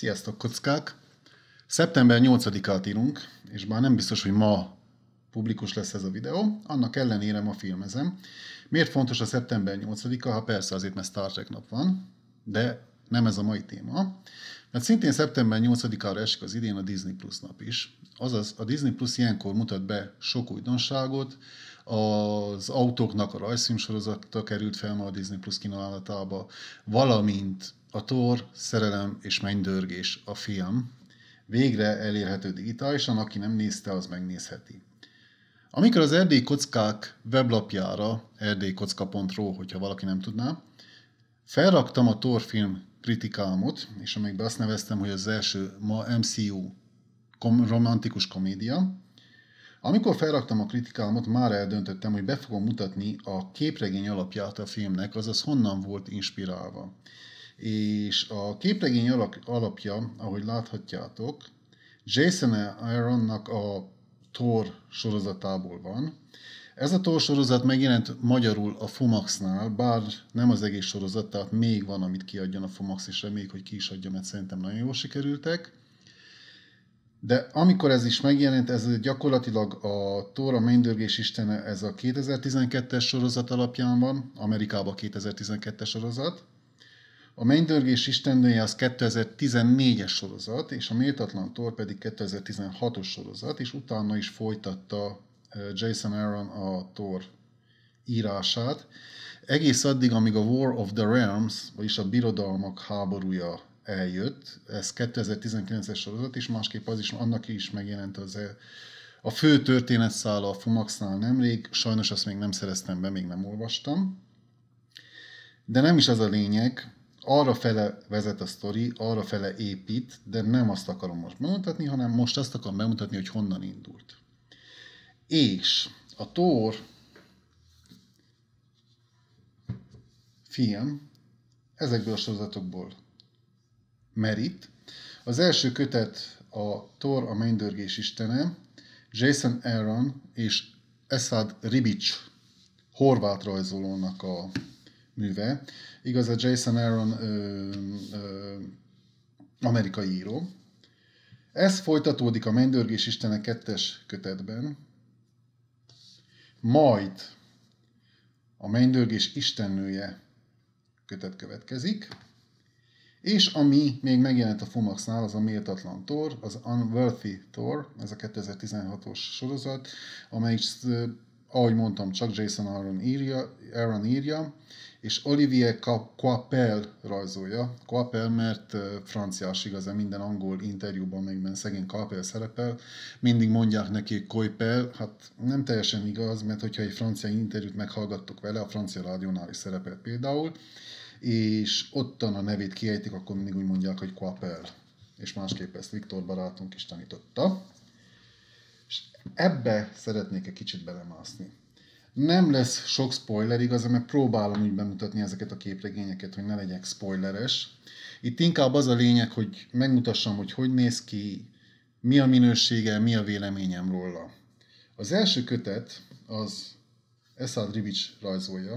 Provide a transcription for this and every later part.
Sziasztok, kockák! Szeptember 8-át írunk, és bár nem biztos, hogy ma publikus lesz ez a videó, annak ellenére ma filmezem. Miért fontos a szeptember 8-a? Hát persze azért, mert Star Trek nap van, de nem ez a mai téma. Mert szintén szeptember 8-ára esik az idén a Disney Plus nap is. Azaz, a Disney Plus ilyenkor mutat be sok újdonságot, az autóknak a rajzfilmsorozata került fel ma a Disney Plus kínálatába, valamint a Thor, szerelem és mennydörgés a film végre elérhető digitálisan, aki nem nézte, az megnézheti. Amikor az Erdélyi Kockák weblapjára, erdélykocka.ro, hogyha valaki nem tudná, felraktam a Thor film kritikámot, és amelyben azt neveztem, hogy az első ma MCU romantikus komédia. Amikor felraktam a kritikámat, már eldöntöttem, hogy be fogom mutatni a képregény alapját a filmnek, azaz honnan volt inspirálva. És a képregény alapja, ahogy láthatjátok, Jason Aaronnak a Thor sorozatából van. Ez a Thor sorozat megjelent magyarul a Fomaxnál, bár nem az egész sorozat, tehát még van, amit kiadjon a Fomax, és reméljük, hogy ki is adja, mert szerintem nagyon jól sikerültek. De amikor ez is megjelent, ez gyakorlatilag a Thor, a mennydörgés istene, ez a 2012-es sorozat alapján van, Amerikában 2012-es sorozat. A mennydörgés istennője az 2014-es sorozat, és a méltatlan Thor pedig 2016-os sorozat, és utána is folytatta Jason Aaron a Thor írását. Egész addig, amíg a War of the Realms, vagyis a birodalmak háborúja eljött, ez 2019-es sorozat, és másképp az is, annak is megjelent a fő történetszála a Fomaxnál nemrég, sajnos azt még nem szereztem be, még nem olvastam. De nem is az a lényeg, arra fele vezet a sztori, arra fele épít, de nem azt akarom most bemutatni, hanem most azt akarom bemutatni, hogy honnan indult. És a Thor film ezekből a sorozatokból merít. Az első kötet a Thor, a mennydörgés istene, Jason Aaron és Esad Ribic horvát rajzolónak a műve. Igaz, a Jason Aaron amerikai író. Ez folytatódik a mennydörgés istene 2. kötetben, majd a mennydörgés istennője kötet következik, és ami még megjelent a Fomaxnál, az a méltatlan Thor, az Unworthy Thor, ez a 2016-os sorozat, amely, ahogy mondtam, csak Jason Aaron írja, és Olivier Coipel rajzolja. Coipel, mert franciás igaz, minden angol interjúban, amelyben szegény Coipel szerepel, mindig mondják neki, hogy Coipel, hát nem teljesen igaz, mert hogyha egy francia interjút meghallgattok vele, a francia rádiónál is szerepel például, és ottan a nevét kiejtik, akkor mindig úgy mondják, hogy Coipel. És másképp ezt Viktor barátunk is tanította. És ebbe szeretnék egy kicsit belemászni. Nem lesz sok spoiler, igaz, mert próbálom úgy bemutatni ezeket a képregényeket, hogy ne legyek spoileres. Itt inkább az a lényeg, hogy megmutassam, hogy néz ki, mi a minősége, mi a véleményem róla. Az első kötet az Esad Ribic rajzolja,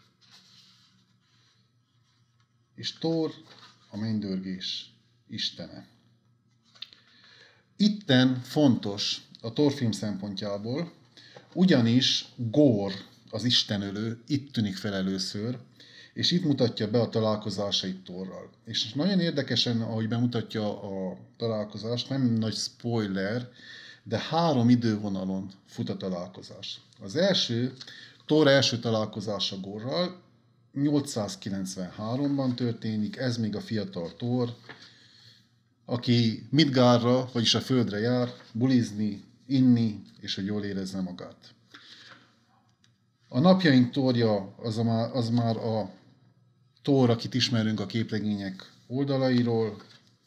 és Thor, a mennydörgés istene. Itten fontos a Thor film szempontjából, ugyanis Gorr, az istenölő, itt tűnik fel először, és itt mutatja be a találkozásait Thorral. És nagyon érdekesen, ahogy bemutatja a találkozást, nem nagy spoiler, de 3 idővonalon fut a találkozás. Az első, Thor első találkozása Gorrral 893-ban történik, ez még a fiatal Thor, aki Midgardra, vagyis a földre jár, bulizni, inni, és hogy jól érezze magát. A napjaink Thorja az már a Thor, akit ismerünk a képregények oldalairól,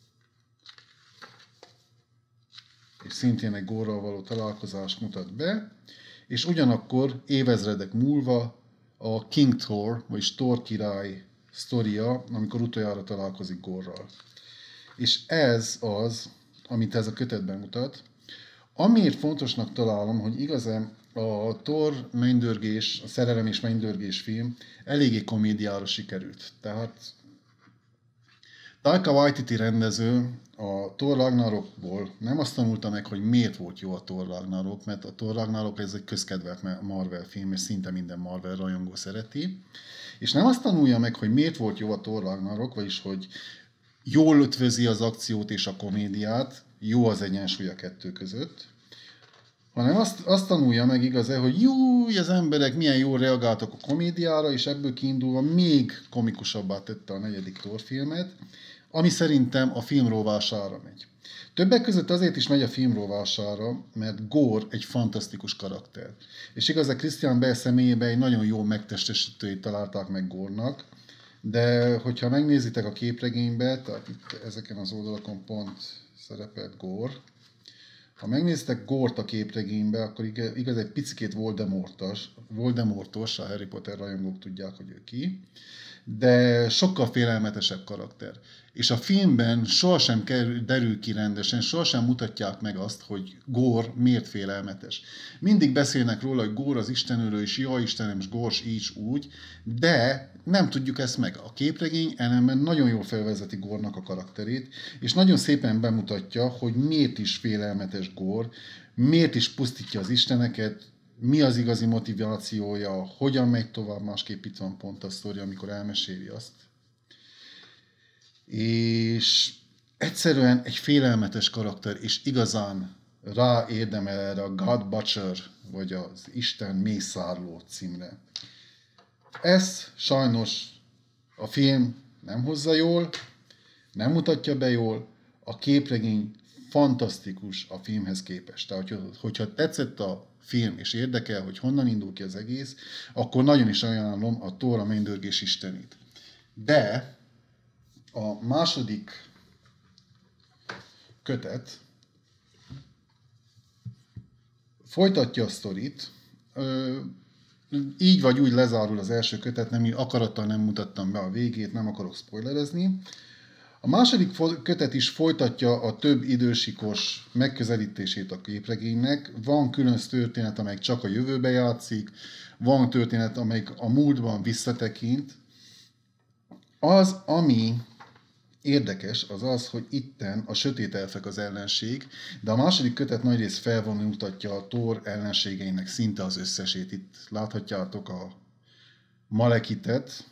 és szintén egy Gorrral való találkozást mutat be, és ugyanakkor évezredek múlva a King Thor, vagyis Thor király sztoria, amikor utoljára találkozik Gorrral. És ez az, amit ez a kötetben mutat. Amiért fontosnak találom, hogy igazán a Thor mennydörgés, a szerelem és mennydörgés film eléggé komédiára sikerült. Tehát Taika Waititi rendező a Thor Ragnarokból nem azt tanulta meg, hogy miért volt jó a Thor Ragnarok, mert a Thor Ragnarok ez egy közkedvelt Marvel film, és szinte minden Marvel rajongó szereti. És nem azt tanulja meg, hogy miért volt jó a Thor Ragnarok, vagyis hogy jól ötvözi az akciót és a komédiát, jó az egyensúly a kettő között, hanem azt tanulja meg igaz-e, hogy jó, az emberek milyen jól reagáltak a komédiára, és ebből kiindulva még komikusabbá tette a negyedik Thor filmet, ami szerintem a film rovására megy. Többek között azért is megy a film rovására, mert Gore egy fantasztikus karakter. És igaz, a Christian Bale személyében egy nagyon jó megtestesítőjét találták meg Gore-nak, de hogyha megnézitek a képregénybe, tehát itt ezeken az oldalakon pont szerepelt Gore, ha megnéztek Gore-t a képregénybe, akkor igaz egy picikét Voldemortos, a Harry Potter rajongók tudják, hogy ő ki, de sokkal félelmetesebb karakter. És a filmben sohasem derül ki rendesen, sohasem mutatják meg azt, hogy Gore miért félelmetes. Mindig beszélnek róla, hogy Gore az istenőről, és jaj Istenem, és Gore így úgy, de nem tudjuk ezt meg. A képregény ellenben nagyon jól felvezeti Gore-nak a karakterét, és nagyon szépen bemutatja, hogy miért is félelmetes Gore, miért is pusztítja az isteneket, mi az igazi motivációja, hogyan megy tovább, másképp itt van pont a sztori, amikor elmeséli azt. És egyszerűen egy félelmetes karakter, és igazán ráérdemel erre a God Butcher, vagy az Isten mészárló címre. Ez sajnos a film nem hozza jól, nem mutatja be jól, a képregény fantasztikus a filmhez képest. Tehát, hogyha tetszett a film, és érdekel, hogy honnan indul ki az egész, akkor nagyon is ajánlom a Thor a mennydörgés istenét. De a második kötet folytatja a sztorit, így vagy úgy lezárul az első kötet, akarattal nem mutattam be a végét, nem akarok spoilerezni. A második kötet is folytatja a több idősikos megközelítését a képregénynek. Van külön történet, amelyik csak a jövőbe játszik, van történet, amelyik a múltban visszatekint. Az, ami érdekes, az az, hogy itten a sötét elfek az ellenség, de a második kötet nagyrészt felvonultatja a Thor ellenségeinek szinte az összesét. Itt láthatjátok a Malekitet,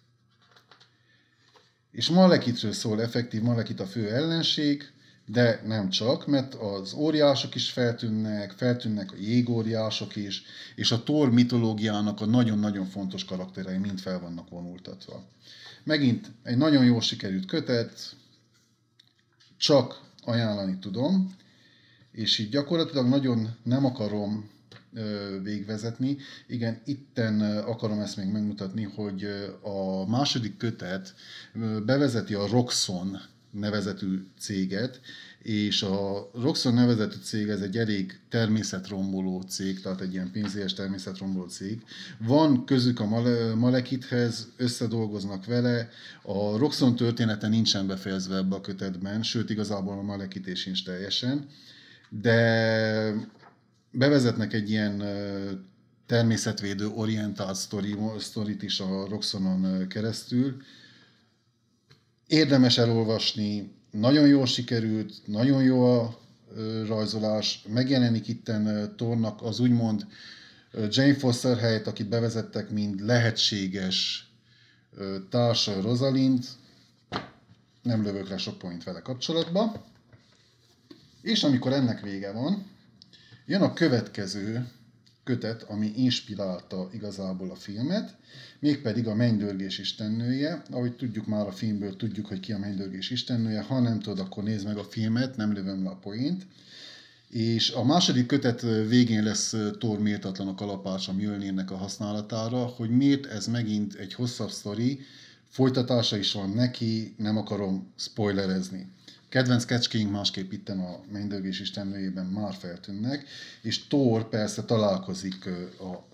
és Malekitről szól, effektív Malekit a fő ellenség, de nem csak, mert az óriások is feltűnnek a jégóriások is, és a Thor mitológiának a nagyon-nagyon fontos karakterei mind fel vannak vonultatva. Megint egy nagyon jól sikerült kötet, csak ajánlani tudom, és így gyakorlatilag nagyon nem akarom végvezetni. Igen, itten akarom ezt még megmutatni, hogy a második kötet bevezeti a Roxxon nevezetű céget, és a Roxxon nevezetű cég ez egy elég természetromboló cég, tehát egy ilyen pénzéhes természetromboló cég. Van közük a Malekithez, összedolgoznak vele, a Roxxon története nincsen befejezve ebbe a kötetben, sőt igazából a Malekit is sincs teljesen, de bevezetnek egy ilyen természetvédő orientált sztorit is a Roxxonon keresztül. Érdemes elolvasni, nagyon jól sikerült, nagyon jó a rajzolás, megjelenik itten Thornak az úgymond Jane Foster helyett, akit bevezettek, mint lehetséges társa Rosalind, nem lövök le sok point vele kapcsolatba. És amikor ennek vége van, jön a következő kötet, ami inspirálta igazából a filmet, mégpedig a Mennydörgés istennője. Ahogy tudjuk már a filmből, tudjuk, hogy ki a Mennydörgés istennője. Ha nem tudod, akkor nézd meg a filmet, nem lövöm le a poént. És a második kötet végén lesz Thor méltatlan a kalapács a Mjölnirnek a használatára, hogy miért ez megint egy hosszabb sztori, folytatása is van neki, nem akarom spoilerezni. Kedvenc kecskéink másképp itten a Mennydörgés istennőjében már feltűnnek, és Thor persze találkozik a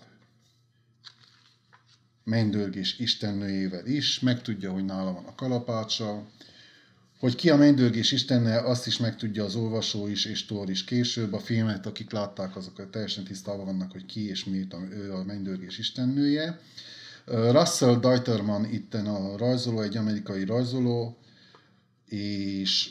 Mennydörgés istennőjével is, megtudja, hogy nála van a kalapácsa, hogy ki a Mennydörgés istenne, azt is megtudja az olvasó is, és Thor is később. A filmet, akik látták, azok teljesen tisztában vannak, hogy ki és miért ő a Mennydörgés istennője. Russell Deiterman itten a rajzoló, egy amerikai rajzoló, és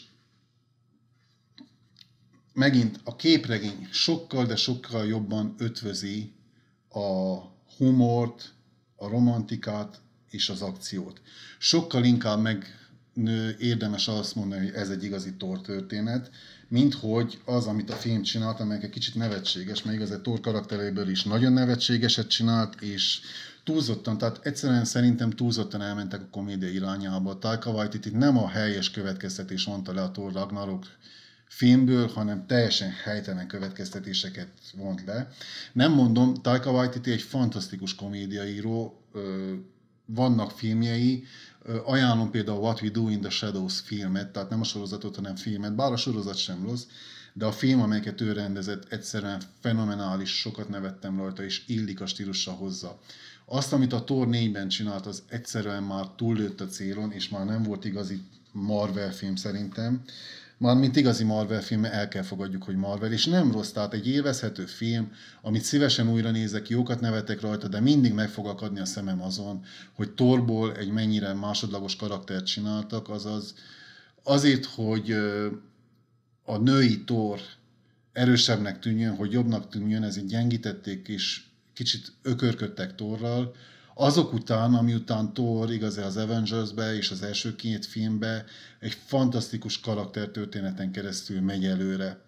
megint a képregény sokkal, de sokkal jobban ötvözi a humort, a romantikát és az akciót. Sokkal inkább érdemes azt mondani, hogy ez egy igazi Thor történet, mint hogy az, amit a film csinált, amelyek egy kicsit nevetséges, mert igaz, a Thor karakteréből is nagyon nevetségeset csinált, és túlzottan, tehát egyszerűen szerintem túlzottan elmentek a komédia irányába. Taika Waititi nem a helyes következtetés vonta le a Thor Ragnarok filmből, hanem teljesen helytelen következtetéseket vont le. Nem mondom, Taika Waititi egy fantasztikus komédiaíró, vannak filmjei, ajánlom például What We Do in the Shadows filmet, tehát nem a sorozatot, hanem filmet, bár a sorozat sem rossz, de a film, amelyeket ő rendezett, egyszerűen fenomenális, sokat nevettem rajta, és illik a stílusra hozzá. Azt, amit a Thor 4-ben csinált, az egyszerűen már túllőtt a célon, és már nem volt igazi Marvel film szerintem. Már mint igazi Marvel film, el kell fogadjuk, hogy Marvel, és nem rossz, tehát egy élvezhető film, amit szívesen újra nézek, jókat nevetek rajta, de mindig meg fog akadni a szemem azon, hogy Thorból egy mennyire másodlagos karaktert csináltak, azaz azért, hogy a női Thor erősebbnek tűnjön, hogy jobbnak tűnjön, ezért gyengítették és kicsit ökörködtek Thorral. Azok után, ami után Thor igaz az Avengers-be és az első két filmbe egy fantasztikus karaktertörténeten keresztül megy előre.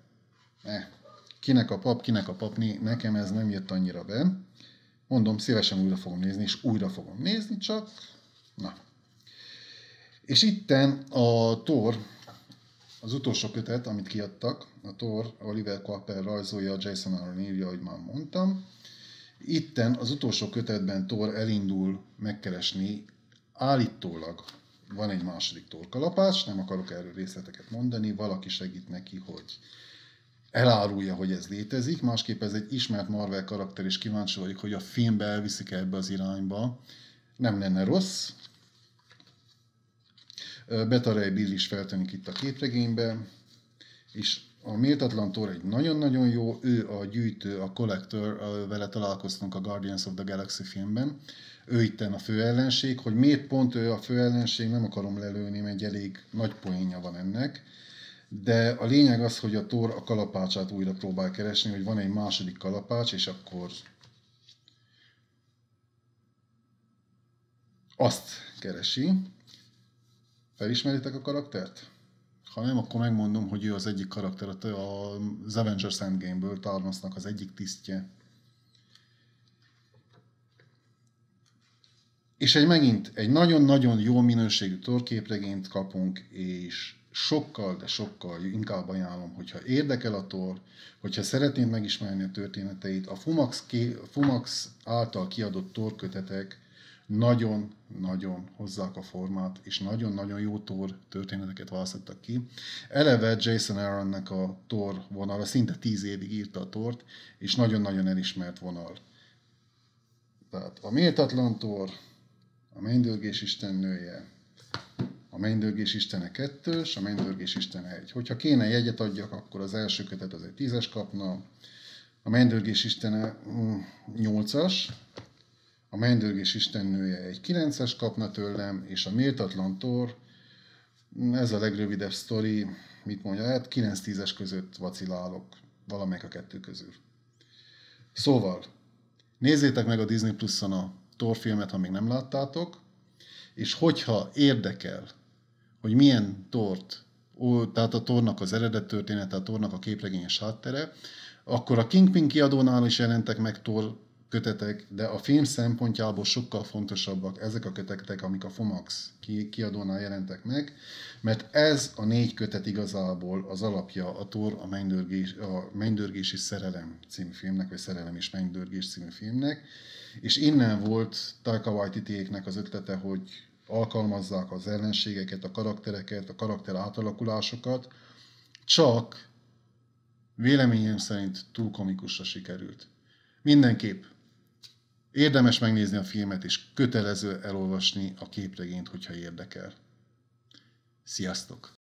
Kinek a pap, kinek a papni, nekem ez nem jött annyira be. Mondom, szívesen újra fogom nézni, és újra fogom nézni, csak na. És itten a Thor, az utolsó kötet, amit kiadtak, a Thor, Oliver Quapper rajzolja, Jason Aaron írja, ahogy már mondtam. Itten az utolsó kötetben Thor elindul megkeresni, állítólag van egy második Thor kalapács, nem akarok erről részleteket mondani, valaki segít neki, hogy elárulja, hogy ez létezik, másképp ez egy ismert Marvel karakter, és kíváncsi vagyok, hogy a filmbe elviszik ebbe az irányba. Nem lenne rossz. Beta Ray Bill is feltűnik itt a képregénybe, és a méltatlan Thor egy nagyon-nagyon jó, ő a gyűjtő, a collector, vele találkoztunk a Guardians of the Galaxy filmben. Ő itten a fő ellenség, hogy miért pont ő a fő ellenség, nem akarom lelőni, mert egy elég nagy poénja van ennek. De a lényeg az, hogy a Thor a kalapácsát újra próbál keresni, hogy van egy második kalapács, és akkor azt keresi. Felismeritek a karaktert? Ha nem, akkor megmondom, hogy ő az egyik karakter az Avengers Endgame-ből, Thanosnak az egyik tisztje. És megint egy nagyon-nagyon jó minőségű Thor képregényt kapunk, és sokkal, de sokkal inkább ajánlom, hogyha érdekel a Thor, hogyha szeretnéd megismerni a történeteit, a Fumax által kiadott Thor kötetek nagyon-nagyon hozzák a formát, és nagyon-nagyon jó Thor történeteket választottak ki. Eleve Jason Aaronnek a Thor vonala, szinte 10 évig írta a Thort, és nagyon-nagyon elismert vonal. Tehát a méltatlan Thor, a Mennydörgés istennője, a Mennydörgés istene 2, és a Mennydörgés istene 1. Hogyha kéne jegyet adjak, akkor az első kötet az egy 10-es kapna, a Mennydörgés istene 8-as, a Mennydörgés istennője egy 9-es kapna tőlem, és a méltatlan Thor, ez a legrövidebb sztori, mit mondja, hát 9-10-es között vacilálok, valamelyik a kettő közül. Szóval, nézzétek meg a Disney Plus-on a Thor filmet, ha még nem láttátok, és hogyha érdekel, hogy milyen Thort, tehát a Thornak az eredet története, a Thornak a képregényes háttere, akkor a Kingpin kiadónál is jelentek meg Thor kötetek, de a film szempontjából sokkal fontosabbak ezek a kötetek, amik a Fumax kiadónál jelentek meg, mert ez a 4 kötet igazából az alapja a Thor a Mennydörgés és szerelem című filmnek, vagy Szerelem és Mennydörgés című filmnek, és innen volt Taika Waititiéknek az ötlete, hogy alkalmazzák az ellenségeket, a karaktereket, a karakter átalakulásokat, csak véleményem szerint túl komikusra sikerült. Mindenképp érdemes megnézni a filmet, és kötelező elolvasni a képregényt, hogyha érdekel. Sziasztok!